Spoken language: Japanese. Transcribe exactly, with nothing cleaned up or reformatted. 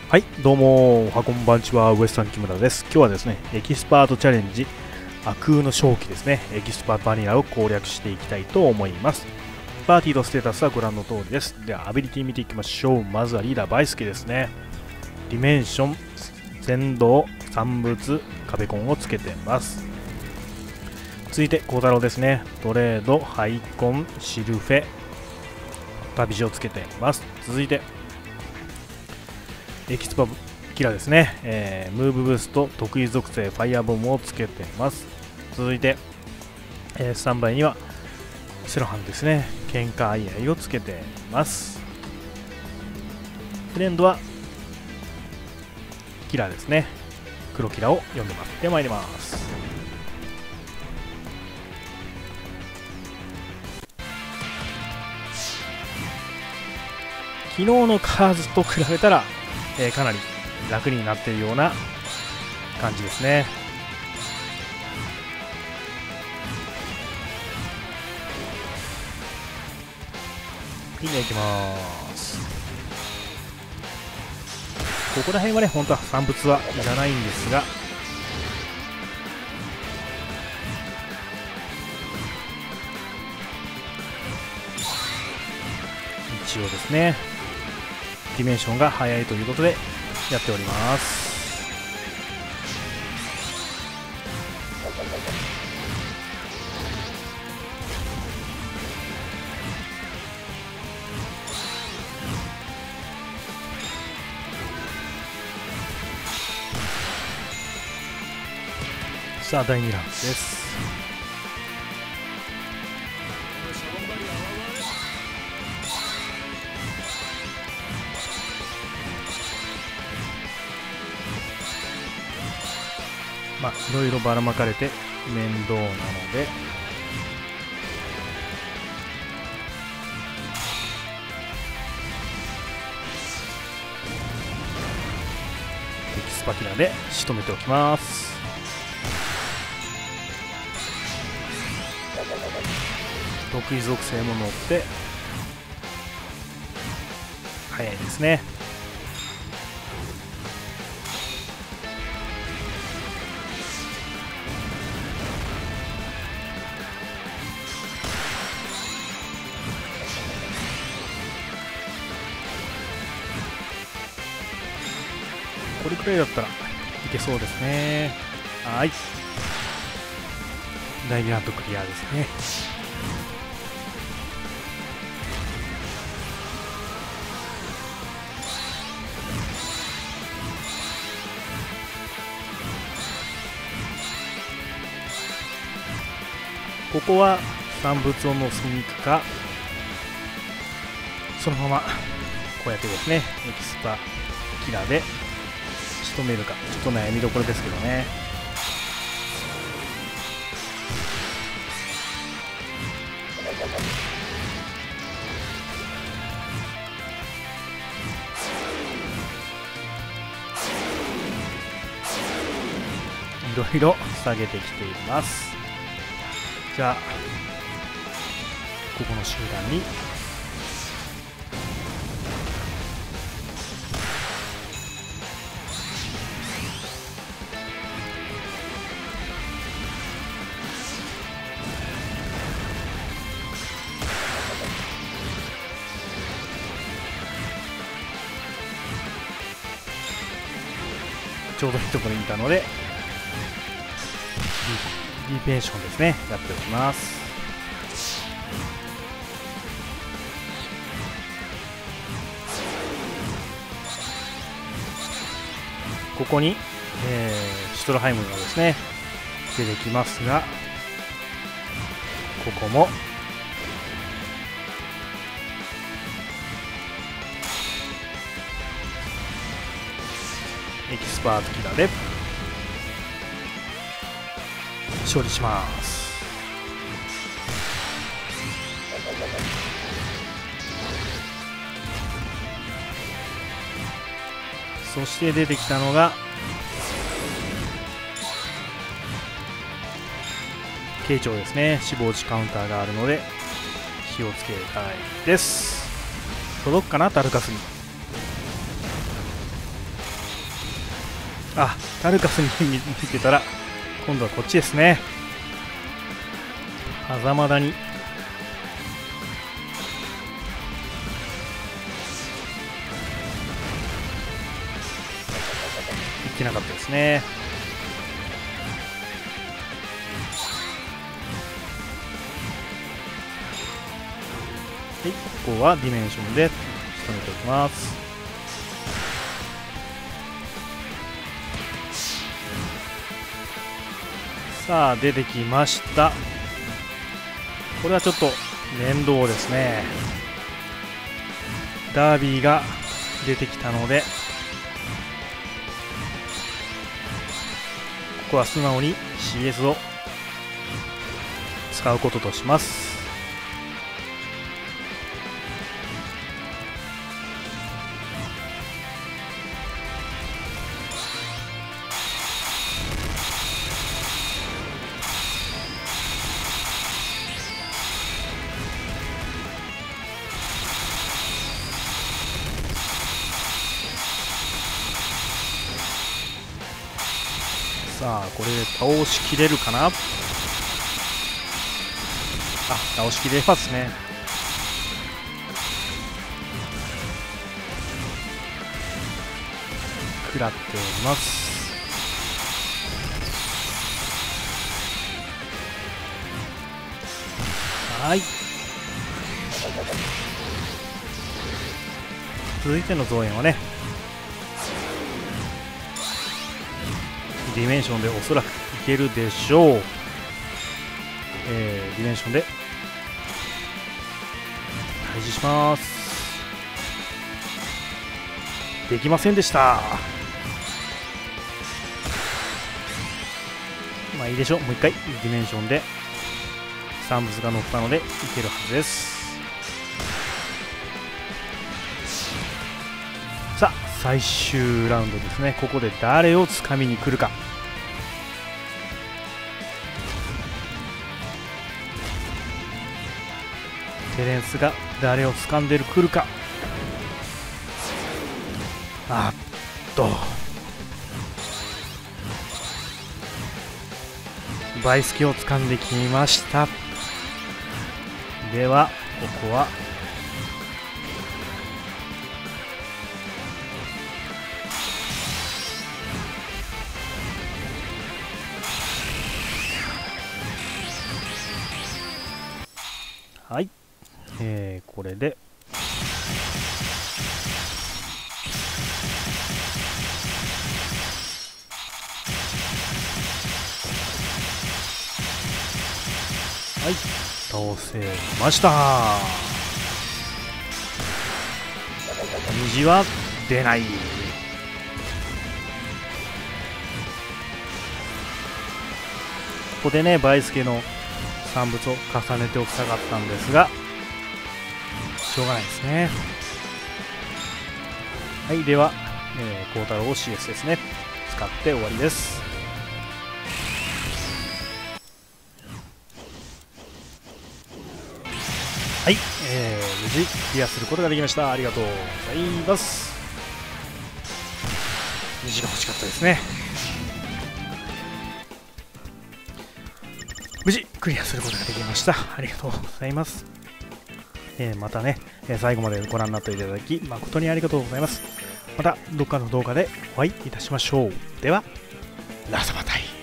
はい、どうも、おはこんばんちは、ウエスタン木村です。今日はですね、エキスパートチャレンジ、アクーの正気ですね、エキスパートバニラを攻略していきたいと思います。パーティーのステータスはご覧の通りです。では、アビリティ見ていきましょう。まずはリーダー、バイスケですね。ディメンション、先導、産物、壁コンをつけてます。続いて、孝太郎ですね。トレード、ハイコン、シルフェ、旅路をつけてます。続いて、エキスパキラーですね、えー、ムーブブースト得意属性ファイアボムをつけてます。続いて、えー、スタンバイにはセロハンですね、喧嘩アイアイをつけてます。フレンドはキラーですね、黒キラーを読んで待ってまいります。昨日のカーズと比べたらえー、かなり楽になっているような感じですね。ピンでいきます。ここら辺はね、本当は産物はいらないんですが、一応ですね、ディメンションが速いということでやっております。さあだいにラウンドです。まあ、いろいろばらまかれて面倒なので、エキスパキラーで仕留めておきます。得意属性も乗って速いですね。これくらいだったらいけそうですね。はい、だいにラウンドクリアですね。ここは産物を乗せに行くか、そのままこうやってですね、エキスパキラーで仕留めるか、ちょっと悩みどころですけどね。いろいろ下げてきています。じゃあここの集団にちょうどいいところにいたのでディペンションですね、やっておきます。ここに、えー、シュトロハイムがですね出てきますが、ここもエキスパートキラーで勝利します。そして出てきたのが慶長ですね。死亡時カウンターがあるので気をつけたいです。届くかな、タルカスに。 あ、タルカスに見てたら今度はこっちですね。狭間だにいけなかったですね。はい、ここはディメンションで仕留めておきます。さあ出てきました。これはちょっと面倒ですね。ダービーが出てきたので、ここは素直に シーエス を使うこととします。さあこれで倒しきれるかな。あ、倒しきれますね。食らっております。はい、続いての増援はね、ディメンションでおそらくいけるでしょう。えー、ディメンションで退治します。できませんでした。まあいいでしょう。もう一回ディメンションで産物が乗ったのでいけるはずです。さあ最終ラウンドですね。ここで誰をつかみに来るか。テレンスが誰を掴んでる来るか。あっとバイスキを掴んできました。ではここははい、えー、これではい倒せました。虹は出ない。ここでねバイスケの産物を重ねておきたかったんですがしょうがないですね。はい、では孝太郎を シーエス ですね使って終わりです。はい、えー、無事クリアすることができました。ありがとうございます。虹が欲しかったですね。無事クリアすることができました。ありがとうございます。えー、またね、最後までご覧になっていただき誠にありがとうございます。またどっかの動画でお会いいたしましょう。では、ラストバタイ。